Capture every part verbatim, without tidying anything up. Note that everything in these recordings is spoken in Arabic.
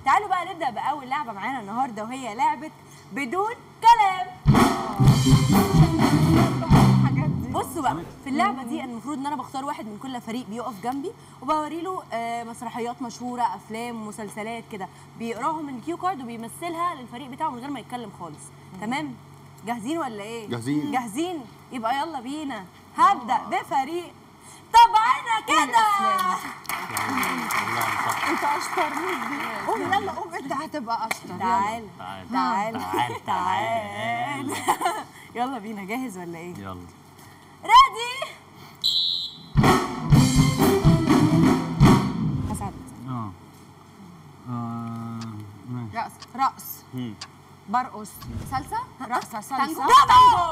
تعالوا بقى نبدا باول لعبه معانا النهارده، وهي لعبه بدون كلام. بصوا بقى، في اللعبه دي المفروض ان انا بختار واحد من كل فريق بيقف جنبي، وبوري له مسرحيات مشهوره، افلام، مسلسلات كده، بيقراهم من الكيو كارد وبيمثلها للفريق بتاعه من غير ما يتكلم خالص. تمام؟ جاهزين ولا ايه؟ جاهزين. جاهزين؟ يبقى يلا بينا. هبدا بفريق طبعنا كده. انت اشطر مني. قوم يلا قوم، انت هتبقى اشطر. تعال تعال تعال تعال تعال. يلا بينا. جاهز ولا ايه؟ يلا. ريدي. هساعدك. اه اه ماشي. رقص رقص مم. برقص. سلسة. رقصة تانجو. سلسة. برافو.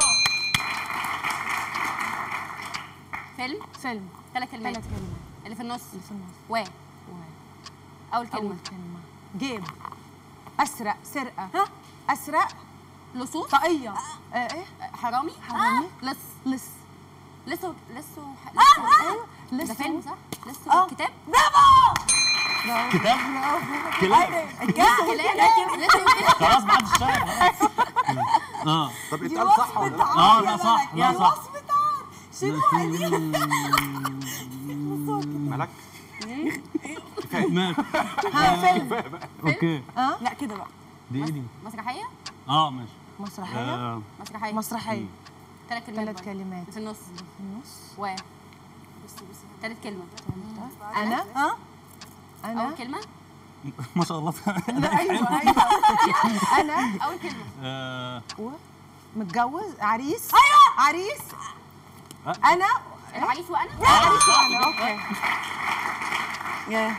فيلم. فيلم. ثلاث كلمات. ثلاث كلمات. اللي في النص. اللي في النص. و. أول كلمة. أول كلمة. جيب. أسرق. سرقة. ها؟ أسرق. لصوص. طاقية. آه ايه؟ حرامي. حرامي. لص. لص. لسه لسه ايوه ده لسه. فيلم صح؟ لسه آه. كتاب. برافو. كتاب كلاب كلام. لسه خلاص بعد الشهر اه طب اتقال صح ولا لا؟ اه لا صح لا صح. وصفة عار. شيلوها دي. مالك؟ ماشي. ها فيلم. اوكي. اه لا كده بقى. دي ايه دي؟ مسرحية. اه ماشي. مسرحية. آه، مسرحية. مسرحية. ثلاث كلمات. ثلاث برضه. كلمات. في النص. في النص. و. ثالث كلمة. أنا. ها؟ أنا. أول كلمة. ما شاء الله. لا ايوه ايوه. أنا. أول كلمة. آه، و متجوز. عريس. ايوه عريس. أه. أنا. العريس وأنا. عريس وأنا. أوكي. يا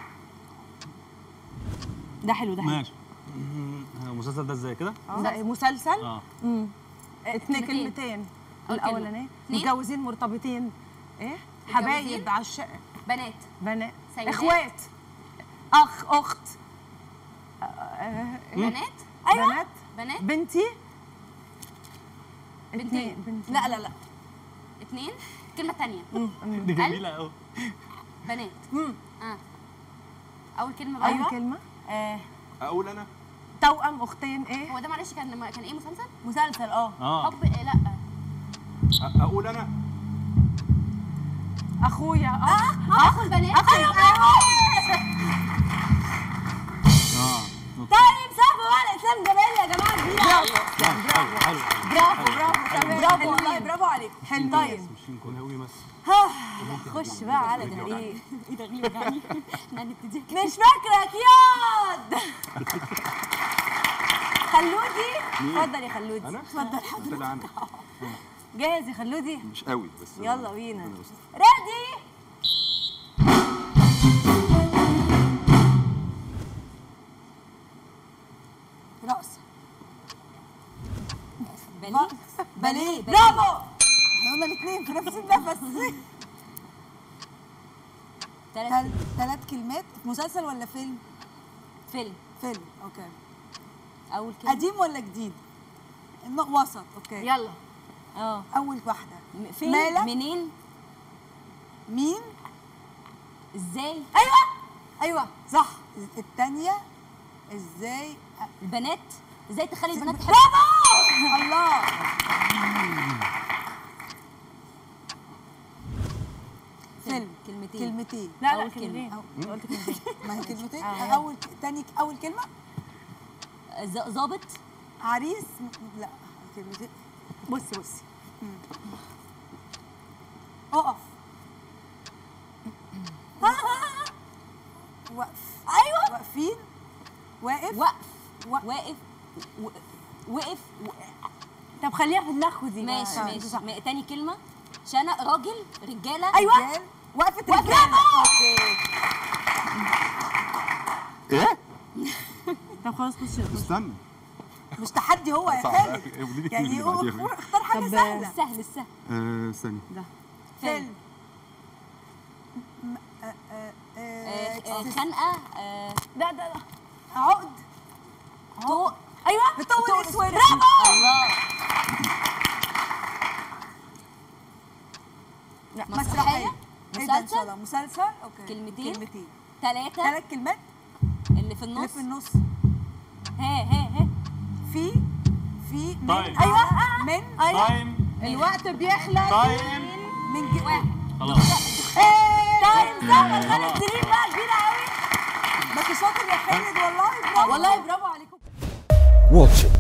ده حلو. ده حلو. ماشي. المسلسل ده ازاي كده؟ ده مسلسل. اه امم اتنين كلمتين. كلمتين. أول كلمة. الأولانية اتنين. متجوزين مرتبطين. إيه؟ متجوزين. حبايب عشاق. بنات. بنات. سيدات. إخوات. أخ أخت. آه، آه، بنات. بنات. بنات. بنتي. بنتين. اتنين. بنتين. لا لا لا. اتنين. كلمة تانية. دي جميلة قوي. بنات. مم. اه. أول كلمة بقى. أول كلمة. آه. اقول انا؟ توأم أختين. إيه؟ هو ده معلش كان كان إيه مسلسل؟ مسلسل. اه اه حب. إيه لا. أ- اقول انا؟ أخويا. أخ. أخو البنات. اه طيب سقفوا بقى لإسلام جمال يا جماعة. كبيرة. حلو حلو. برافو برافو تمام. برافو والله. برافو عليك. حلو. طيب ناوي بس. خش بقى على تغيير. ايه تغيير يعني؟ احنا هنبتدي مش فاكرك ياض. خلودي. اتفضل يا خلودي. انا؟ اتفضل انت اللي عندك. جاهز يا خلودي؟ مش قوي بس. يلا بينا. ربنا يستر. ريدي. رقص. باليه. باليه. برافو. احنا قلنا الاثنين في نفس النفس. ثلاث. ثلاث كلمات. مسلسل ولا فيلم؟ فيلم. فيلم. اوكي. أول كلمة. قديم ولا جديد؟ النوع وسط. اوكي. يلا. اه. اول واحده. فين؟ مالك؟ منين؟ مين؟ ازاي؟ ايوه ايوه صح. الثانيه ازاي؟ البنات. ازاي تخلي البنات تحب؟ برافو. الله. فيلم. كلمتين. كلمتين. لا لا أول كلمتين. أو- قلت كلمتين. ما هي كلمتين. آه. اول ثاني اول كلمه ز- ظابط. عريس. لا كلمتين. بصي بصي. اقف. وقف. ايوه واقفين. واقف. وقف. وقف. واقف. و- وقف. و- طب خليها في دماغكم دي. ماشي بقى. ماشي. صح. م- تاني كلمة. شنق. راجل. رجالة. ايوه. رجال. وقفت وقفت. رجاله. اوكي. ايه؟ طب خلاص خش. استنى. مش تحدي هو يا صعب. خالد. قولي لي يعني اللي هو بعديها. اختار اختار حاجه طب سهله. السهل السهل. آه، استني. فيلم. آه، آه، خنقة. آه، لا ده لا. عقد. طوق. ايوه بتطول اسود. برافو. الله. لا مسرحية. إيه ده إن شاء مسلسل. الله؟ مسلسل. اوكي. كلمتين. كلمتين. ثلاثة. ثلاث كلمات. اللي في اللي النص. في النص. ها ها ها في في من طيب. ايوه من تايم الوقت بيخلص تايم. من ج... واحد خلاص تايم صح خمس سنين بقى كبيره قوي. بس شاطر يا خالد والله برافو. والله برافو عليكم. Watch it.